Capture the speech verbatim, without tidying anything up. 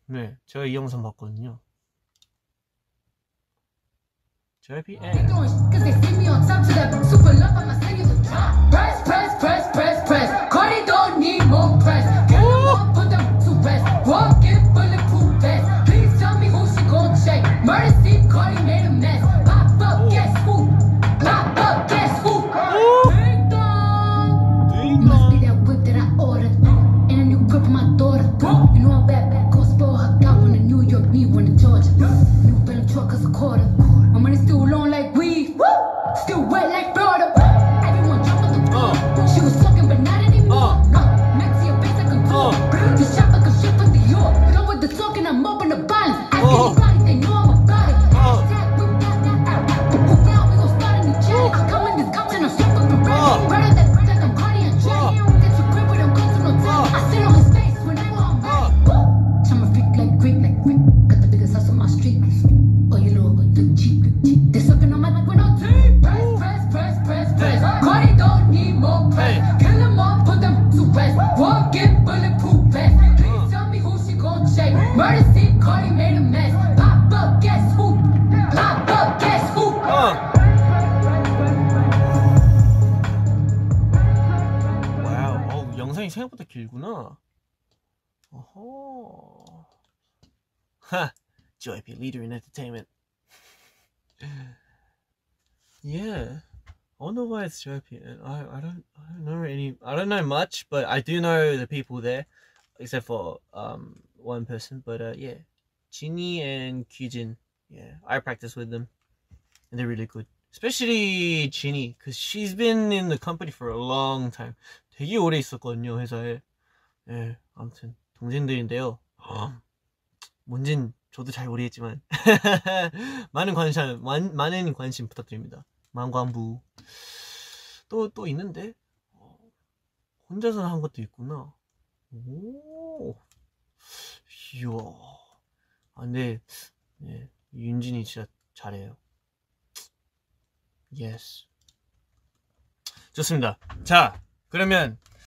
네, 제가 이 영상 봤거든요. 제이와이피엔. 생각보다 길구나. 어허. 하. 제이와이피 leader in entertainment. Yeah. I don't know why it's JYPn. I I don't I don't know any I don't know much, but I do know the people there, except for um one person. But uh yeah, Jinny and Kyujin. Yeah, I practice with them, and they're really good. Especially Jinny, cause she's been in the company for a long time. 되게 오래 있었거든요, 회사에. 예, 아무튼 동생들인데요. 뭔진 저도 잘 모르겠지만 많은 관심, 많, 많은 관심 부탁드립니다. 만관부. 또, 또 있는데? 혼자서 한 것도 있구나. 오, 이야. 아, 근데, 네, 윤진이 진짜 잘해요. 예스. 좋습니다. 자, 그러면